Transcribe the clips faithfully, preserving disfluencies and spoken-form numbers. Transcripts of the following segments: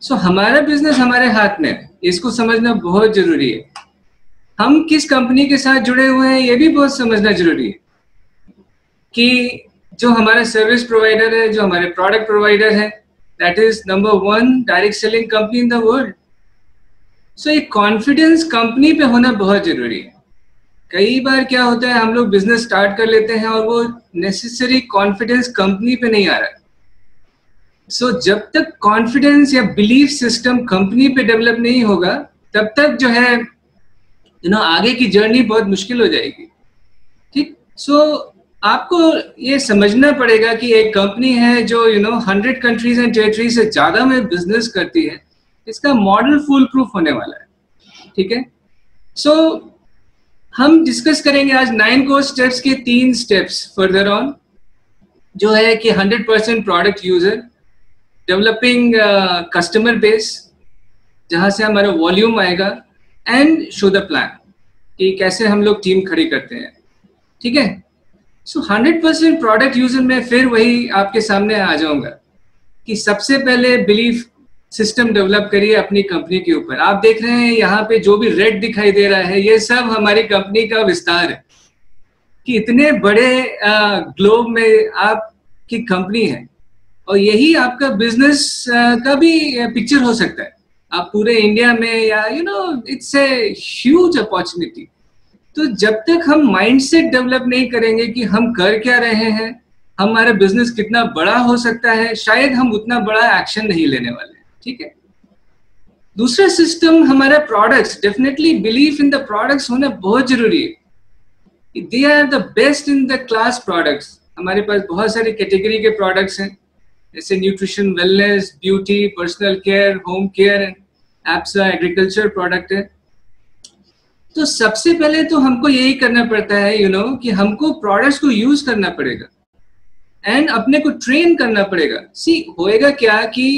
सो so, हमारा business हमारे हाथ में है, इसको समझना बहुत जरूरी है। हम किस कंपनी के साथ जुड़े हुए हैं ये भी बहुत समझना जरूरी है कि जो हमारा सर्विस प्रोवाइडर है, जो हमारे प्रोडक्ट प्रोवाइडर है, that is number one direct selling company in the world. So ये कॉन्फिडेंस कंपनी पे होना बहुत जरूरी है। कई बार क्या होता है, हम लोग बिजनेस स्टार्ट कर लेते हैं और वो नेसेसरी कॉन्फिडेंस कंपनी पे नहीं आ रहा है। सो so, जब तक कॉन्फिडेंस या बिलीफ सिस्टम कंपनी पे डेवलप नहीं होगा तब तक जो है यू नो आगे की जर्नी बहुत मुश्किल हो जाएगी। ठीक, सो so, आपको ये समझना पड़ेगा कि एक कंपनी है जो you know hundred countries and territory से ज्यादा में बिजनेस करती है, इसका मॉडल फुल प्रूफ होने वाला है। ठीक है, सो so, हम डिस्कस करेंगे आज नाइन कोर स्टेप्स के तीन स्टेप्स फर्दर ऑन, जो है कि hundred percent product user, developing customer base जहां से हमारा वॉल्यूम आएगा, एंड शो द प्लान कि कैसे हम लोग टीम खड़ी करते हैं। ठीक है, so hundred percent product user में फिर वही आपके सामने आ जाऊंगा कि सबसे पहले बिलीफ सिस्टम डेवलप करिए अपनी कंपनी के ऊपर। आप देख रहे हैं यहाँ पे जो भी रेड दिखाई दे रहा है, ये सब हमारी कंपनी का विस्तार है कि इतने बड़े ग्लोब में आपकी कंपनी है और यही आपका बिजनेस का भी पिक्चर हो सकता है। आप पूरे इंडिया में या you know it's a huge opportunity. तो जब तक हम माइंडसेट डेवलप नहीं करेंगे कि हम कर क्या रहे हैं, हमारा बिजनेस कितना बड़ा हो सकता है, शायद हम उतना बड़ा एक्शन नहीं लेने वाले। ठीक है, दूसरा सिस्टम हमारा products, definitely belief in the products होना बहुत जरूरी है। They are the best in the class products. हमारे पास बहुत सारी कैटेगरी के प्रोडक्ट्स हैं, जैसे nutrition, wellness, beauty, personal care, home care, एप्सा, एग्रीकल्चर प्रोडक्ट है। तो सबसे पहले तो हमको यही करना पड़ता है यू you नो know, कि हमको प्रोडक्ट्स को यूज करना पड़ेगा एंड अपने को ट्रेन करना पड़ेगा। सी होएगा क्या कि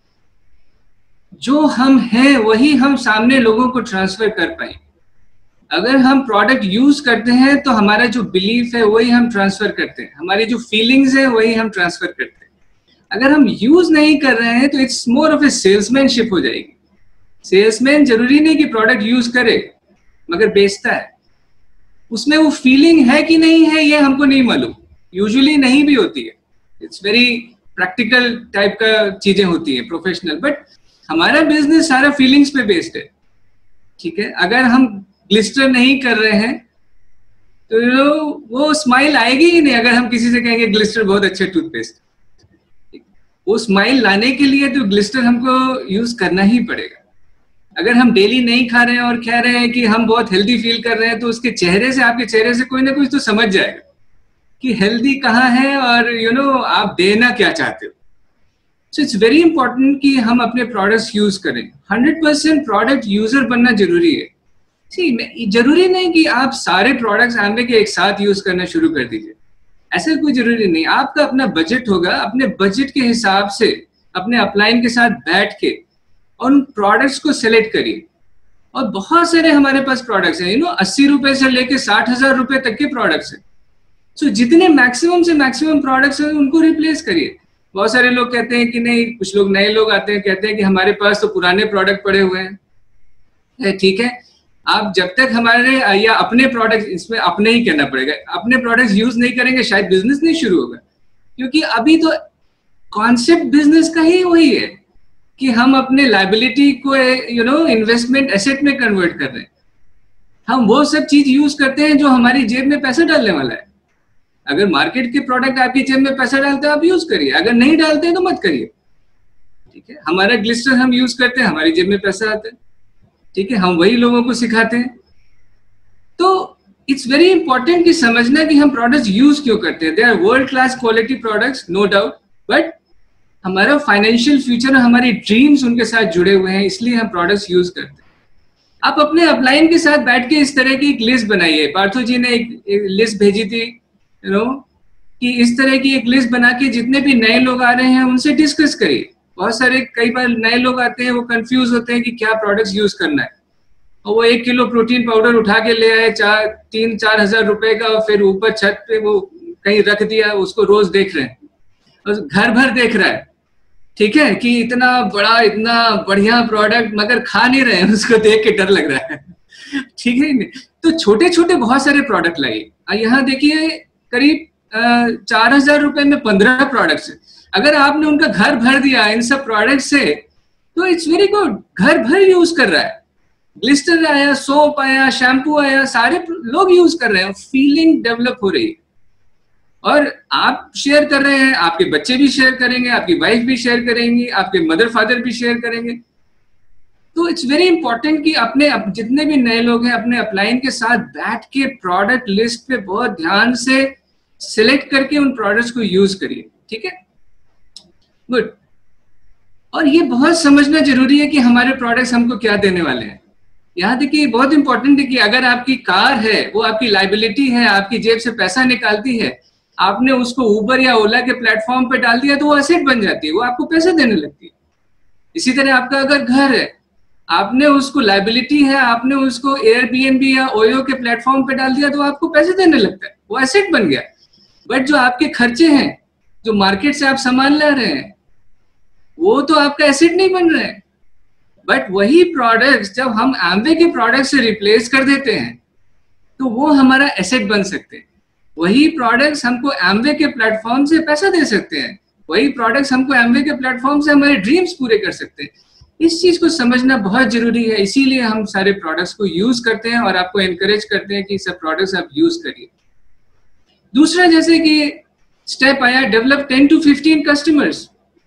जो हम हैं वही हम सामने लोगों को ट्रांसफर कर पाए। अगर हम प्रोडक्ट यूज करते हैं तो हमारा जो बिलीफ है वही हम ट्रांसफर करते हैं, हमारी जो फीलिंग्स है वही हम ट्रांसफर करते हैं। अगर हम यूज नहीं कर रहे हैं तो it's more of a salesmanship हो जाएगी। सेल्समैन जरूरी नहीं कि प्रोडक्ट यूज करे, मगर बेचता है, उसमें वो फीलिंग है कि नहीं है ये हमको नहीं मालूम, यूजुअली नहीं भी होती है। इट्स वेरी प्रैक्टिकल टाइप का चीजें होती है, प्रोफेशनल। बट हमारा बिजनेस सारा फीलिंग्स पे बेस्ड है। ठीक है, अगर हम ग्लिस्टर नहीं कर रहे हैं तो वो स्माइल आएगी ही नहीं। अगर हम किसी से कहेंगे ग्लिस्टर बहुत अच्छा टूथपेस्ट, वो स्माइल लाने के लिए तो ग्लिस्टर हमको यूज करना ही पड़ेगा। अगर हम डेली नहीं खा रहे हैं और कह रहे हैं कि हम बहुत हेल्दी फील कर रहे हैं, तो उसके चेहरे से, आपके चेहरे से कोई ना कोई तो समझ जाएगा कि हेल्दी कहाँ है और यू you नो know, आप देना क्या चाहते हो। सो इट्स वेरी इंपॉर्टेंट कि हम अपने प्रोडक्ट्स यूज करें। हंड्रेड परसेंट प्रोडक्ट यूजर बनना जरूरी है। सी जरूरी नहीं कि आप सारे प्रोडक्ट्स आने के एक साथ यूज करना शुरू कर दीजिए, ऐसा कोई जरूरी नहीं। आपका अपना बजट होगा, अपने बजट के हिसाब से अपने अपलाइन के साथ बैठ के उन प्रोडक्ट्स को सिलेक्ट करिए। और बहुत सारे हमारे पास प्रोडक्ट्स हैं, यू नो अस्सी रुपए से लेके साठ हजार रुपए तक के प्रोडक्ट्स हैं। सो so, जितने मैक्सिमम से मैक्सिमम प्रोडक्ट्स हैं उनको रिप्लेस करिए। बहुत सारे लोग कहते हैं कि नहीं, कुछ लोग नए लोग आते हैं कहते हैं कि हमारे पास तो पुराने प्रोडक्ट पड़े हुए हैं। ठीक है, आप जब तक हमारे या अपने प्रोडक्ट, इसमें अपने ही कहना पड़ेगा, अपने प्रोडक्ट्स यूज नहीं करेंगे शायद बिजनेस नहीं शुरू होगा। क्योंकि अभी तो कॉन्सेप्ट बिजनेस का ही वही है कि हम अपने लायबिलिटी को यू नो इन्वेस्टमेंट एसेट में कन्वर्ट कर रहे हैं। हम वो सब चीज यूज करते हैं जो हमारी जेब में पैसा डालने वाला है। अगर मार्केट के प्रोडक्ट आपकी जेब में पैसा डालते हैं आप यूज करिए, अगर नहीं डालते हैं तो मत करिए। ठीक है, हमारा ग्लिस्टर हम यूज करते हैं, हमारी जेब में पैसा आता है। ठीक है, हम वही लोगों को सिखाते हैं। तो इट्स वेरी इंपॉर्टेंट कि समझना कि हम प्रोडक्ट्स यूज क्यों करते हैं। They are world class quality products, no doubt, but हमारा फाइनेंशियल फ्यूचर, हमारी ड्रीम्स उनके साथ जुड़े हुए हैं, इसलिए हम प्रोडक्ट्स यूज करते हैं। आप अपने अपलाइन के साथ बैठ के इस तरह की एक लिस्ट बनाइए। पार्थो जी ने एक, एक लिस्ट भेजी थी यू नो कि इस तरह की एक लिस्ट बना के जितने भी नए लोग आ रहे हैं उनसे डिस्कस करिए। बहुत सारे कई बार नए लोग आते हैं, वो कंफ्यूज होते हैं कि क्या प्रोडक्ट्स यूज करना है, और वो एक किलो प्रोटीन पाउडर उठा के ले आए चार तीन चार हजार रुपए का, फिर ऊपर छत पे वो कहीं रख दिया, उसको रोज देख रहे हैं और घर भर देख रहा है। ठीक है, कि इतना बड़ा इतना बढ़िया प्रोडक्ट मगर खा नहीं रहे हैं, उसको देख के डर लग रहा है। ठीक है, तो छोटे छोटे बहुत सारे प्रोडक्ट लाइए। यहाँ देखिए करीब चार हजार रुपए में पंद्रह प्रोडक्ट्स है। अगर आपने उनका घर भर दिया इन सब प्रोडक्ट से तो इट्स वेरी गुड, घर भर यूज कर रहा है। ग्लिस्टर आया, सोप आया, शैम्पू आया, सारे लोग यूज कर रहे हैं, फीलिंग डेवलप हो रही है। और आप शेयर कर रहे हैं, आपके बच्चे भी शेयर करेंगे, आपकी वाइफ भी शेयर करेंगी, आपके मदर फादर भी शेयर करेंगे। तो इट्स वेरी इंपॉर्टेंट कि अपने अप, जितने भी नए लोग हैं अपने अपलाइन के साथ बैठ के प्रोडक्ट लिस्ट पे बहुत ध्यान से सिलेक्ट करके उन प्रोडक्ट्स को यूज करिए। ठीक है, गुड। और ये बहुत समझना जरूरी है कि हमारे प्रोडक्ट्स हमको क्या देने वाले हैं। यहाँ देखिए बहुत इंपॉर्टेंट है कि अगर आपकी कार है वो आपकी लाइबिलिटी है, आपकी जेब से पैसा निकालती है, आपने उसको उबर या ओला के प्लेटफॉर्म पे डाल दिया तो वो एसेट बन जाती है, वो आपको पैसे देने लगती है। इसी तरह आपका अगर घर है, आपने उसको लाइबिलिटी है, आपने उसको एयरबीएनबी या ओयो के प्लेटफॉर्म पे डाल दिया तो आपको पैसे देने लगता है, वो एसेट बन गया। बट जो आपके खर्चे हैं, जो मार्केट से आप सामान ला रहे हैं, वो तो आपका एसेट नहीं बन रहा है। बट वही प्रोडक्ट्स जब हम एम्वे के प्रोडक्ट से रिप्लेस कर देते हैं तो वो हमारा एसेट बन सकते हैं। वही प्रोडक्ट्स हमको एम्वे के प्लेटफॉर्म से पैसा दे सकते हैं, वही प्रोडक्ट्स हमको एम्वे के प्लेटफॉर्म से हमारे ड्रीम्स पूरे कर सकते हैं। इस चीज को समझना बहुत जरूरी है, इसीलिए हम सारे प्रोडक्ट्स को यूज करते हैं और आपको एनकरेज करते हैं कि सब प्रोडक्ट्स आप यूज करिए। दूसरा, जैसे कि स्टेप आया develop ten to fifteen customers.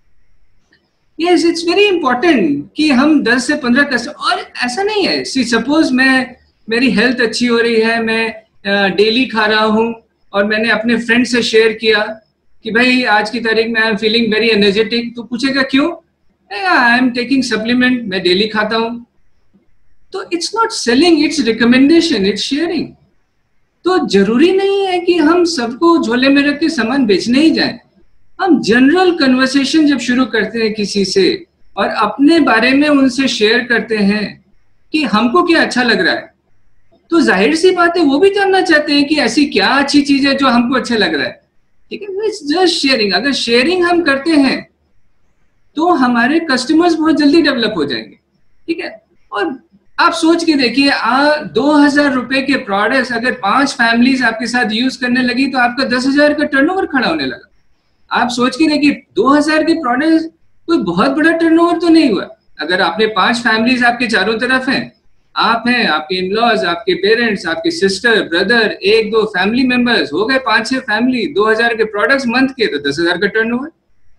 Yes, it's very important कि हम दस से पंद्रह कस्टमर, और ऐसा नहीं है सी सपोज मैं मेरी हेल्थ अच्छी हो रही है, मैं डेली uh, खा रहा हूँ और मैंने अपने फ्रेंड से शेयर किया कि भाई आज की तारीख में I am feeling very energetic, तो पूछेगा क्यों? आई एम टेकिंग सप्लीमेंट, मैं डेली खाता हूँ। तो it's not selling, it's recommendation, it's sharing. तो जरूरी नहीं है कि हम सबको झोले में रख के सामान बेचने ही जाएं। हम जनरल कन्वर्सेशन जब शुरू करते हैं किसी से और अपने बारे में उनसे शेयर करते हैं कि हमको क्या अच्छा लग रहा है, तो जाहिर सी बात है वो भी जानना चाहते हैं कि ऐसी क्या अच्छी चीज है जो हमको अच्छा लग रहा है। ठीक है, इट्स जस्ट शेयरिंग। अगर शेयरिंग हम करते हैं तो हमारे कस्टमर्स बहुत जल्दी डेवलप हो जाएंगे। ठीक है, और आप सोच के देखिए, दो हजार रुपए के प्रोडक्ट्स अगर पांच फैमिलीज आपके साथ यूज करने लगी तो आपका दस हजार का टर्नओवर खड़ा होने लगा। आप सोच के देखिए, दो हजार के प्रोडक्ट कोई बहुत बड़ा टर्नओवर तो नहीं हुआ। अगर आपने पांच फैमिलीज आपके चारों तरफ हैं, आप हैं, आपके इन-लॉज, आपके पेरेंट्स, आपके सिस्टर, ब्रदर, एक दो फैमिली मेंबर्स, हो गए पांच छह फैमिली, दो हजार के प्रोडक्ट्स मंथ के, तो दस हजार का टर्नओवर।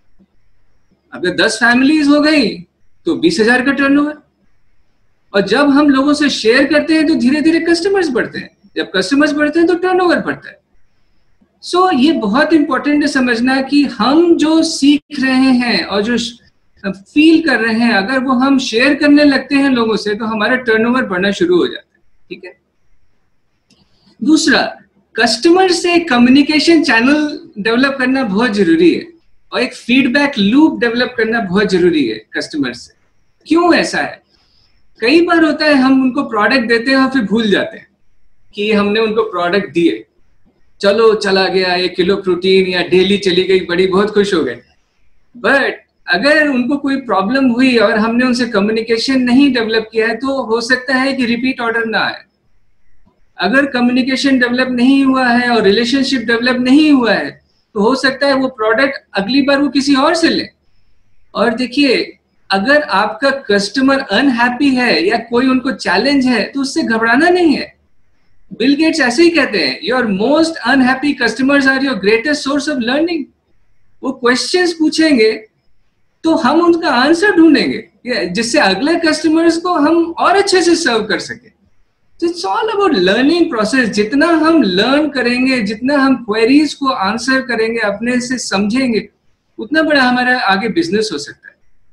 अगर दस फैमिलीज हो गई तो बीस हजार का टर्नओवर। और जब हम लोगों से शेयर करते हैं तो धीरे धीरे कस्टमर्स बढ़ते हैं, जब कस्टमर्स बढ़ते हैं तो टर्नओवर बढ़ता है। सो so, ये बहुत इंपॉर्टेंट है समझना कि हम जो सीख रहे हैं और जो फील कर रहे हैं, अगर वो हम शेयर करने लगते हैं लोगों से तो हमारा टर्नओवर बढ़ना शुरू हो जाता है। ठीक है, दूसरा, कस्टमर से कम्युनिकेशन चैनल डेवलप करना बहुत जरूरी है और एक फीडबैक लूप डेवलप करना बहुत जरूरी है कस्टमर से। क्यों ऐसा है? कई बार होता है हम उनको प्रोडक्ट देते हैं और फिर भूल जाते हैं कि हमने उनको प्रोडक्ट दिए, चलो चला गया एक किलो प्रोटीन या डेली चली गई, बड़ी बहुत खुश हो गए। बट अगर उनको कोई प्रॉब्लम हुई और हमने उनसे कम्युनिकेशन नहीं डेवलप किया है तो हो सकता है कि रिपीट ऑर्डर ना आए। अगर कम्युनिकेशन डेवलप नहीं हुआ है और रिलेशनशिप डेवलप नहीं हुआ है तो हो सकता है वो प्रोडक्ट अगली बार वो किसी और से ले। और देखिए, अगर आपका कस्टमर अनहैप्पी है या कोई उनको चैलेंज है तो उससे घबराना नहीं है। बिल गेट्स ऐसे ही कहते हैं, your most unhappy customers are your greatest source of learning. वो क्वेश्चंस पूछेंगे तो हम उनका आंसर ढूंढेंगे जिससे अगले कस्टमर्स को हम और अच्छे से सर्व कर सके। तो it's all about learning process. जितना हम लर्न करेंगे, जितना हम क्वेरीज को आंसर करेंगे, अपने से समझेंगे, उतना बड़ा हमारा आगे बिजनेस हो सकता है।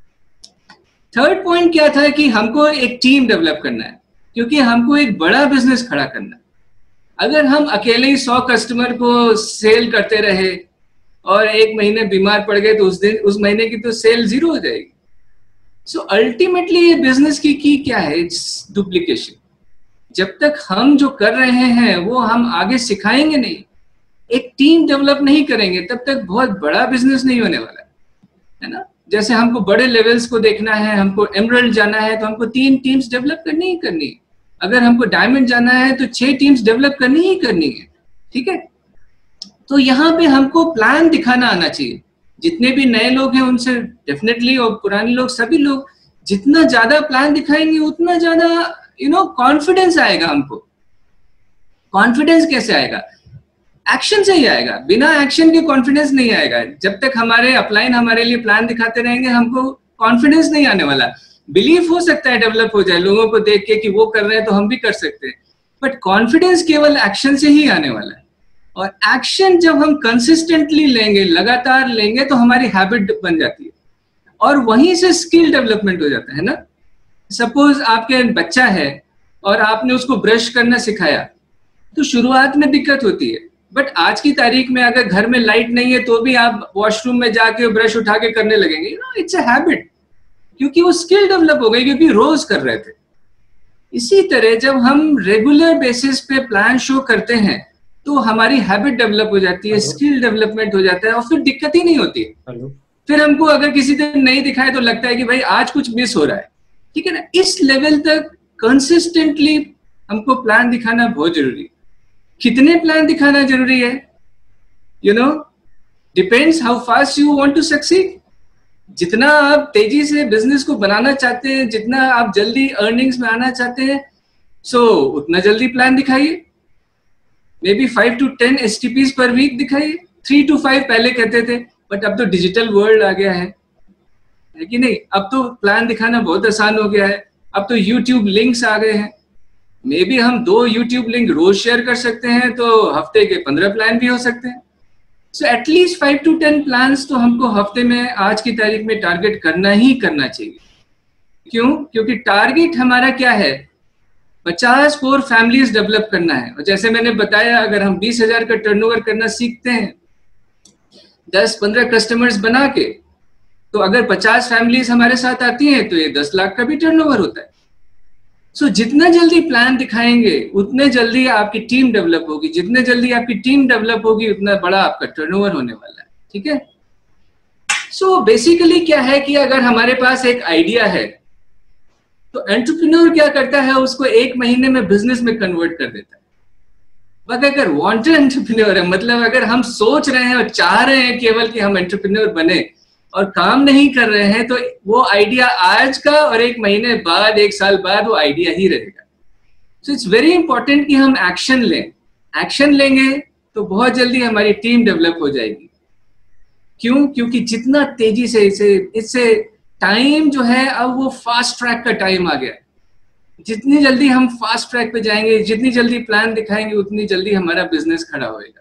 थर्ड पॉइंट क्या था कि हमको एक टीम डेवलप करना है, क्योंकि हमको एक बड़ा बिजनेस खड़ा करना है। अगर हम अकेले ही सौ कस्टमर को सेल करते रहे और एक महीने बीमार पड़ गए तो उस दिन उस महीने की तो सेल जीरो हो जाएगी। सो अल्टीमेटली ये बिजनेस की की क्या है? It's duplication. जब तक हम जो कर रहे हैं वो हम आगे सिखाएंगे नहीं, एक टीम डेवलप नहीं करेंगे, तब तक बहुत बड़ा बिजनेस नहीं होने वाला है ना। जैसे हमको बड़े लेवल्स को देखना है, हमको एमरल्ड जाना है, तो हमको तीन टीम्स डेवलप करनी ही करनी है। अगर हमको डायमंड जाना है तो छह टीम्स डेवलप करनी ही करनी है, ठीक है। तो यहाँ पे हमको प्लान दिखाना आना चाहिए। जितने भी नए लोग हैं उनसे डेफिनेटली, और पुराने लोग, सभी लोग जितना ज्यादा प्लान दिखाएंगे उतना ज्यादा यू नो कॉन्फिडेंस आएगा हमको। कॉन्फिडेंस कैसे आएगा? एक्शन से ही आएगा। बिना एक्शन के कॉन्फिडेंस नहीं आएगा। जब तक हमारे अपलाइन हमारे लिए प्लान दिखाते रहेंगे हमको कॉन्फिडेंस नहीं आने वाला। बिलीफ हो सकता है डेवलप हो जाए लोगों को देख के कि वो कर रहे हैं तो हम भी कर सकते हैं, बट कॉन्फिडेंस केवल एक्शन से ही आने वाला है। और एक्शन जब हम कंसिस्टेंटली लेंगे, लगातार लेंगे, तो हमारी हैबिट बन जाती है और वहीं से स्किल डेवलपमेंट हो जाता है ना। सपोज आपके बच्चा है और आपने उसको ब्रश करना सिखाया, तो शुरुआत में दिक्कत होती है, बट आज की तारीख में अगर घर में लाइट नहीं है तो भी आप वॉशरूम में जाके ब्रश उठा के करने लगेंगे। You know it's a habit, क्योंकि वो स्किल डेवलप हो गई, क्योंकि रोज कर रहे थे। इसी तरह जब हम रेगुलर बेसिस पे प्लान शो करते हैं तो हमारी हैबिट डेवलप हो जाती है, स्किल डेवलपमेंट हो जाता है और फिर दिक्कत ही नहीं होती है। फिर हमको अगर किसी दिन नहीं दिखाए तो लगता है कि भाई आज कुछ मिस हो रहा है, ठीक है ना। इस लेवल तक कंसिस्टेंटली हमको प्लान दिखाना बहुत जरूरी है। कितने प्लान दिखाना जरूरी है? You know depends how fast you want to succeed. जितना आप तेजी से बिजनेस को बनाना चाहते हैं, जितना आप जल्दी अर्निंग्स में आना चाहते हैं, सो so, उतना जल्दी प्लान दिखाइए। Maybe five to ten S T Ps per week दिखाइए। थ्री टू फाइव पहले कहते थे, बट अब तो डिजिटल वर्ल्ड आ गया है, है कि नहीं। अब तो प्लान दिखाना बहुत आसान हो गया है। अब तो यूट्यूब लिंक्स आ गए हैं। मे बी हम दो यूट्यूब लिंक रोज शेयर कर सकते हैं, तो हफ्ते के पंद्रह प्लान भी हो सकते हैं। So at least five to ten plans तो हमको हफ्ते में आज की तारीख में टारगेट करना ही करना चाहिए। क्यों? क्योंकि टारगेट हमारा क्या है? पचास कोर फैमिलीज डेवलप करना है। और जैसे मैंने बताया, अगर हम बीस हजार का टर्नओवर करना सीखते हैं दस पंद्रह कस्टमर्स बना के, तो अगर पचास फैमिलीज हमारे साथ आती हैं तो ये दस लाख का भी टर्नओवर होता है। सो so, जितना जल्दी प्लान दिखाएंगे उतने जल्दी आपकी टीम डेवलप होगी। जितने जल्दी आपकी टीम डेवलप होगी उतना बड़ा आपका टर्नओवर होने वाला है, ठीक है। सो बेसिकली क्या है कि अगर हमारे पास एक आइडिया है तो एंटरप्रेन्योर क्या करता है, उसको एक महीने में बिजनेस में कन्वर्ट कर देता है। बट अगर वांटेड एंटरप्रेन्योर है, मतलब अगर हम सोच रहे हैं और चाह रहे हैं केवल कि हम एंटरप्रेन्योर बने और काम नहीं कर रहे हैं, तो वो आइडिया आज का और एक महीने बाद, एक साल बाद वो आइडिया ही रहेगा। सो इट्स वेरी इंपॉर्टेंट कि हम एक्शन लें। एक्शन लेंगे तो बहुत जल्दी हमारी टीम डेवलप हो जाएगी। क्यों? क्योंकि जितना तेजी से इसे इससे टाइम जो है, अब वो फास्ट ट्रैक का टाइम आ गया। जितनी जल्दी हम फास्ट ट्रैक पे जाएंगे, जितनी जल्दी प्लान दिखाएंगे, उतनी जल्दी हमारा बिजनेस खड़ा होएगा।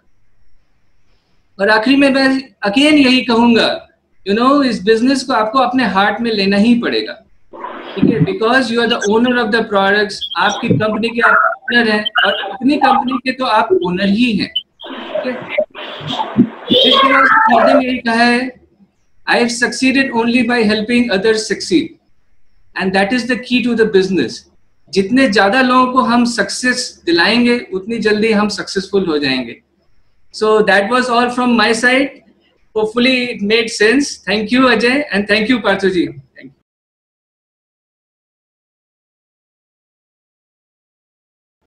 और आखिरी में मैं अगेन यही कहूंगा, यू नो इस बिजनेस को आपको अपने हार्ट में लेना ही पड़ेगा, ठीक है। Because you are the owner of the products. आपकी कंपनी के आप ओनर हैं और अपनी कंपनी के तो आप ओनर ही हैं, ठीक है। इसलिए यही कहा है, I have succeeded only by helping others succeed, and that is the key to the business. जितने ज्यादा लोगों को हम सक्सेस दिलाएंगे उतनी जल्दी हम सक्सेसफुल हो जाएंगे। So that was all from my side. Hopefully it made sense. Thank you, Ajay, and thank you, Parthu ji.